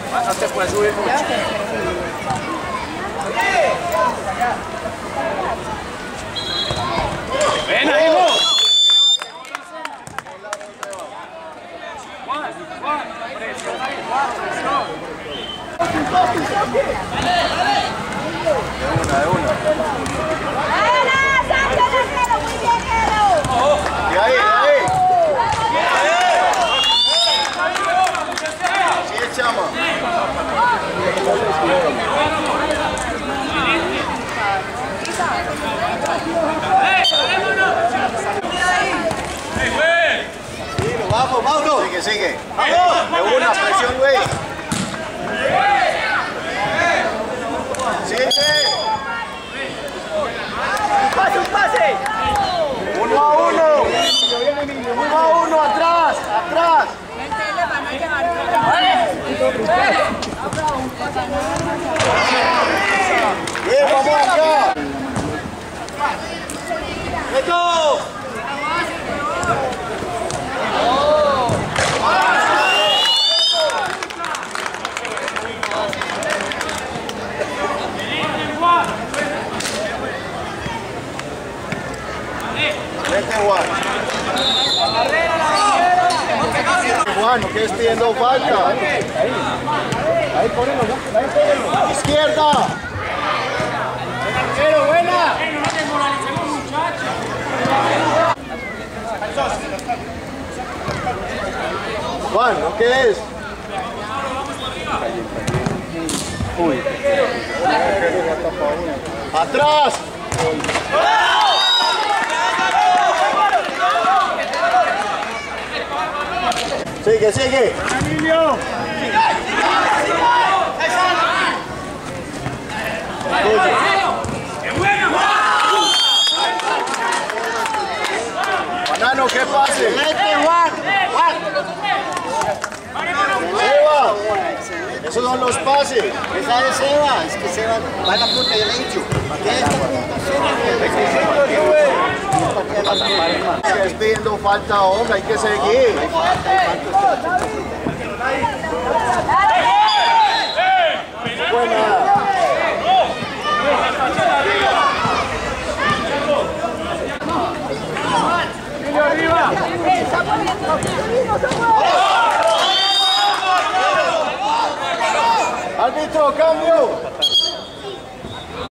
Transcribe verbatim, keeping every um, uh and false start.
No te puedes subir mucho. ¡Ven ahí, vos! Juan, Juan, presión ahí, Juan, presión. Dale, dale. De una, de una. ¡Dale, Sancho, Guerrero! ¡Muy bien, Guerrero! Y ahí, ahí. Sí, chama. Vamos, Mauro. Sigue, sigue. Vamos. De una presión, güey. Sigue. Un pase, un pase. Uno a uno. Uno a uno, atrás, atrás. Bien, vamos acá. ¡Esto! Vete, Juan. Juan, ¿qué es pidiendo falta? Ahí, ahí ponelo, ahí ponelo. Izquierda. Pero buena. No nos desmoralicemos, muchachos. Juan, ¿no qué es? Uy. Atrás. Sigue, sigue. Banano, ¿qué pase? Vete, Juan. Juan. Seba. Esos son los pases. Esa es Seba. Es que Seba va a la punta, yo le he dicho. ¿Qué es esta Es pidiendo falta, hombre, hay que seguir. Buena.